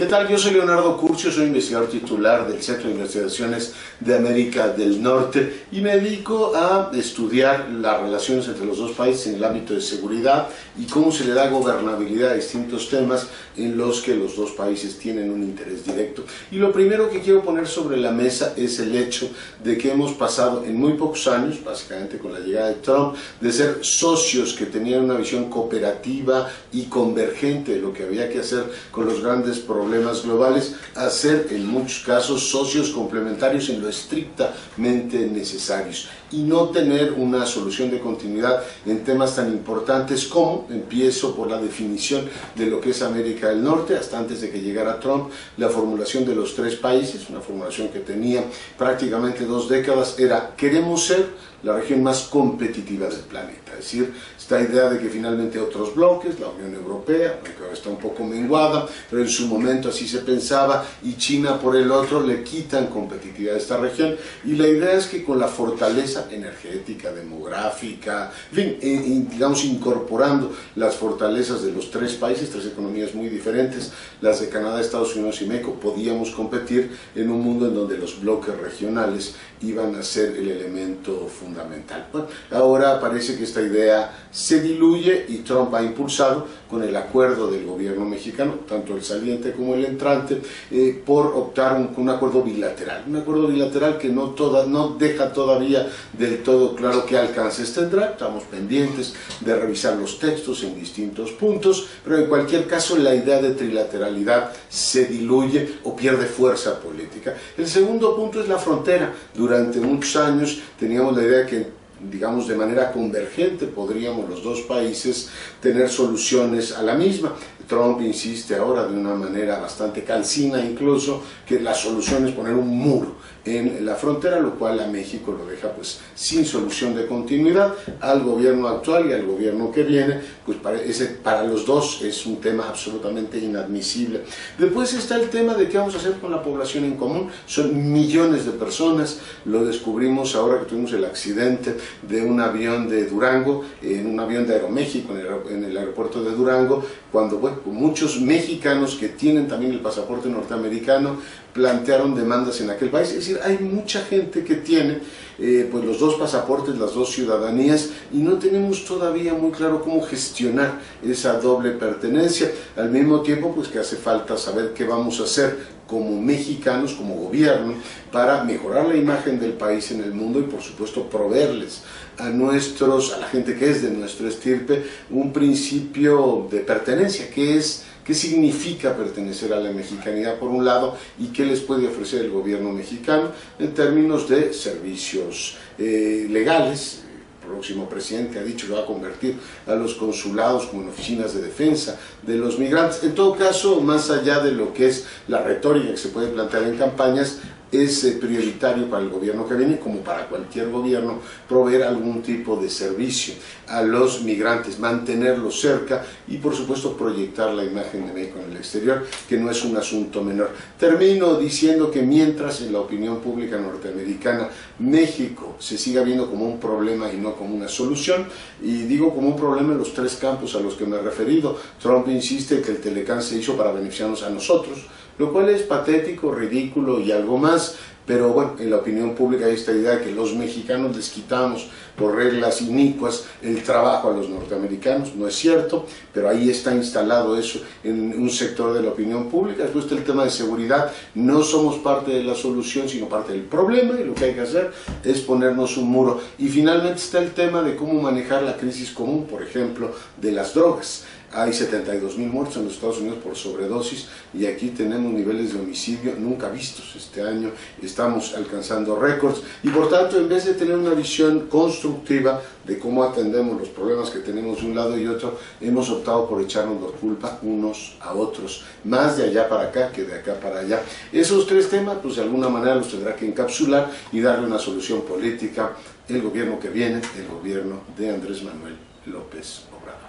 tal? Yo soy Leonardo Curcio, soy investigador titular del Centro de Investigaciones de América del Norte y me dedico a estudiar las relaciones entre los dos países en el ámbito de seguridad y cómo se le da gobernabilidad a distintos temas en los que los dos países tienen un interés directo. Y lo primero que quiero poner sobre la mesa es el hecho de que hemos pasado en muy pocos años, básicamente con la llegada de Trump, de ser socios que tenían una visión cooperativa y convergente de lo que había que hacer con los grandes problemas globales, a ser en muchos casos socios complementarios en lo estrictamente necesarios y no tener una solución de continuidad en temas tan importantes como, empiezo por la definición de lo que es América del Norte, hasta antes de que llegara Trump, la formulación de los tres países, una formulación que tenía prácticamente 2 décadas, era: queremos ser la región más competitiva del planeta, es decir, esta idea de que finalmente otros bloques, la Unión Europea, que ahora está un poco menguada, pero en su momento así se pensaba, y China por el otro, le quitan competitividad a esta región, y la idea es que con la fortaleza energética, demográfica, en fin, digamos incorporando las fortalezas de los tres países, tres economías muy diferentes, las de Canadá, Estados Unidos y México, podíamos competir en un mundo en donde los bloques regionales iban a ser el elemento fundamental. Bueno, ahora parece que esta idea se diluye y Trump ha impulsado, con el acuerdo del gobierno mexicano, tanto el saliente como el entrante, por optar un acuerdo bilateral que no deja todavía del todo claro qué alcances tendrá. Estamos pendientes de revisar los textos en distintos puntos, pero en cualquier caso la idea de trilateralidad se diluye o pierde fuerza política. El segundo punto es la frontera. Durante muchos años teníamos la idea que, digamos, de manera convergente podríamos los dos países tener soluciones a la misma. Trump insiste ahora de una manera bastante cansina incluso que la solución es poner un muro en la frontera, lo cual a México lo deja pues sin solución de continuidad. Al gobierno actual y al gobierno que viene, pues para los dos es un tema absolutamente inadmisible. Después está el tema de qué vamos a hacer con la población en común. Son millones de personas, lo descubrimos ahora que tuvimos el accidente de un avión de Durango, en un avión de Aeroméxico en el aeropuerto de Durango, cuando muchos mexicanos que tienen también el pasaporte norteamericano plantearon demandas en aquel país. Es decir, hay mucha gente que tiene pues los dos pasaportes, las dos ciudadanías, y no tenemos todavía muy claro cómo gestionar esa doble pertenencia. Al mismo tiempo, pues que hace falta saber qué vamos a hacer como mexicanos, como gobierno, para mejorar la imagen del país en el mundo y por supuesto proveerles a la gente que es de nuestro estirpe, un principio de pertenencia, qué significa pertenecer a la mexicanidad por un lado y qué les puede ofrecer el gobierno mexicano en términos de servicios legales. El próximo presidente ha dicho que va a convertir a los consulados como en oficinas de defensa de los migrantes. En todo caso, más allá de lo que es la retórica que se puede plantear en campañas, es prioritario para el gobierno que viene, como para cualquier gobierno, proveer algún tipo de servicio a los migrantes, mantenerlos cerca y por supuesto proyectar la imagen de México en el exterior, que no es un asunto menor. Termino diciendo que mientras en la opinión pública norteamericana México se siga viendo como un problema y no como una solución, y digo como un problema en los tres campos a los que me he referido. Trump insiste que el Telecán se hizo para beneficiarnos a nosotros, lo cual es patético, ridículo y algo más, pero bueno, en la opinión pública hay esta idea de que los mexicanos les quitamos por reglas inicuas el trabajo a los norteamericanos. No es cierto, pero ahí está instalado eso en un sector de la opinión pública. Después está el tema de seguridad. No somos parte de la solución, sino parte del problema, y lo que hay que hacer es ponernos un muro. Y finalmente está el tema de cómo manejar la crisis común, por ejemplo, de las drogas. Hay 72,000 muertos en los Estados Unidos por sobredosis y aquí tenemos niveles de homicidio nunca vistos. Este año estamos alcanzando récords y por tanto, en vez de tener una visión constructiva de cómo atendemos los problemas que tenemos de un lado y otro, hemos optado por echarnos la culpa unos a otros, más de allá para acá que de acá para allá. Esos tres temas, pues de alguna manera los tendrá que encapsular y darle una solución política el gobierno que viene, el gobierno de Andrés Manuel López Obrador.